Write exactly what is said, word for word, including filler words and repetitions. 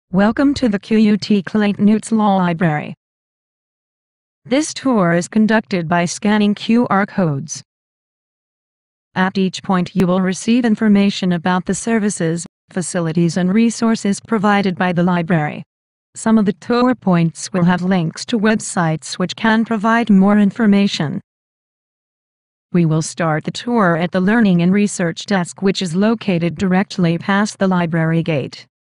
Welcome to the Q U T Clayton Utz Law Library. This tour is conducted by scanning Q R codes. At each point you will receive information about the services, facilities and resources provided by the library. Some of the tour points will have links to websites which can provide more information. We will start the tour at the Learning and Research Desk, which is located directly past the library gate.